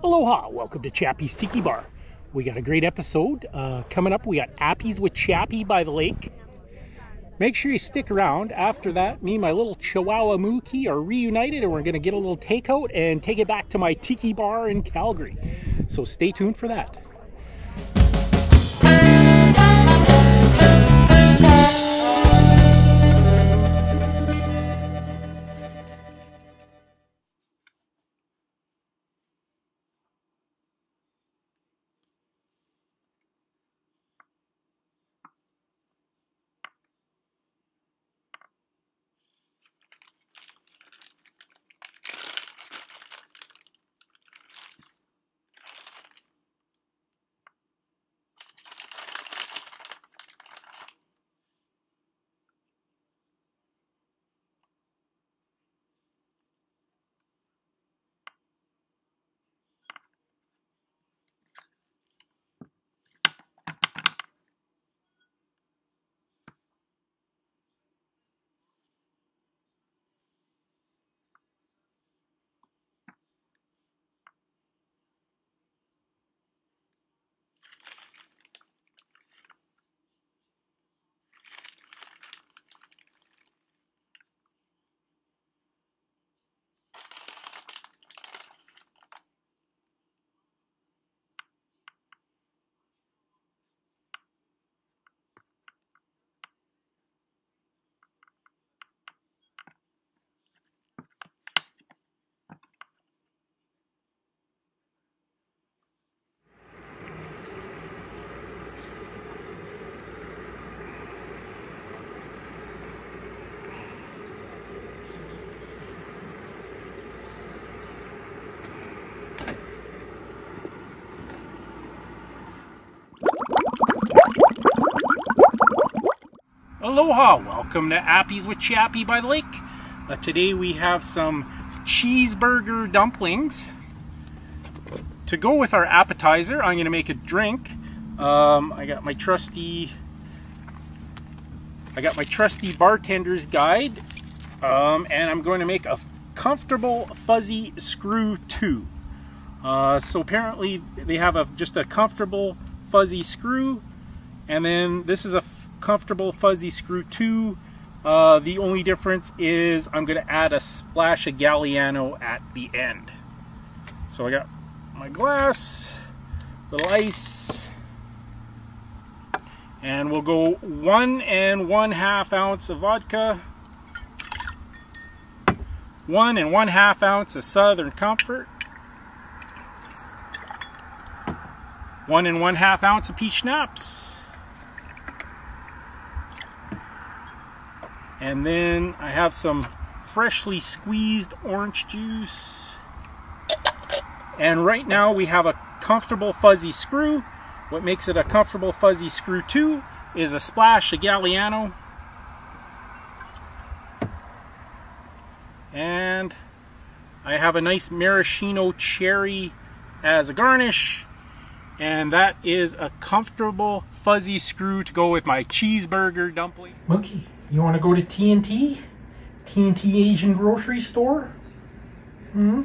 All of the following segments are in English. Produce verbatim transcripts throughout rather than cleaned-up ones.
Aloha, welcome to Chappie's Tiki Bar. We got a great episode uh, coming up. We got Appies with Chappie by the lake. Make sure you stick around. After that, me and my little Chihuahua Mookie are reunited and we're going to get a little takeout and take it back to my Tiki Bar in Calgary. So stay tuned for that. Aloha, welcome to Appies with Chappie by the lake. Uh, today we have some cheeseburger dumplings. To go with our appetizer, I'm going to make a drink. Um, I got my trusty, I got my trusty bartender's guide, um, and I'm going to make a comfortable fuzzy screw two. Uh, so apparently they have a just a comfortable fuzzy screw, and then this is a comfortable fuzzy screw two. Uh, the only difference is I'm going to add a splash of Galliano at the end. So I got my glass, little ice, and we'll go one and one half ounce of vodka, one and one half ounce of Southern Comfort, one and one half ounce of peach schnapps. And then I have some freshly squeezed orange juice. And right now we have a comfortable fuzzy screw. What makes it a comfortable fuzzy screw two is a splash of Galliano. And I have a nice maraschino cherry as a garnish. And that is a comfortable fuzzy screw to go with my cheeseburger dumpling. Mookie, you want to go to T and T? T and T Asian grocery store? Hmm?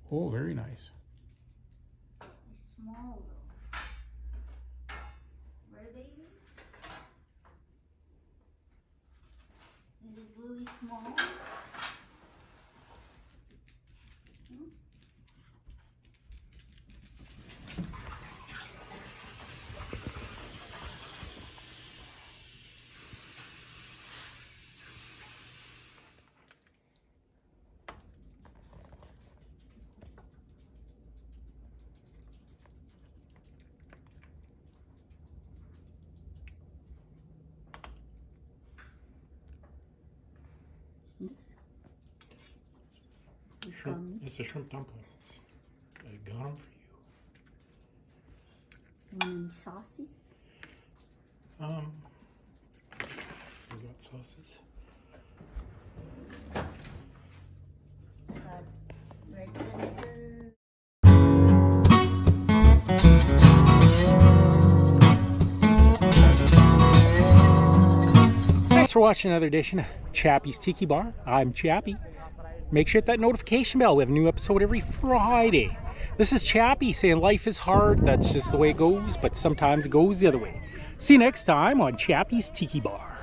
Oh, very nice. It's small though. Right, baby? Is it really small? Hmm? This? Shrimp. It's a shrimp dumpling. I got them for you. Want any sauces? Um, we got sauces. Got red vinegar. Thanks for watching another edition of Chappie's Tiki Bar. I'm Chappie. Make sure to hit that notification bell. We have a new episode every Friday. This is Chappie saying life is hard. That's just the way it goes, but sometimes it goes the other way. See you next time on Chappie's Tiki Bar.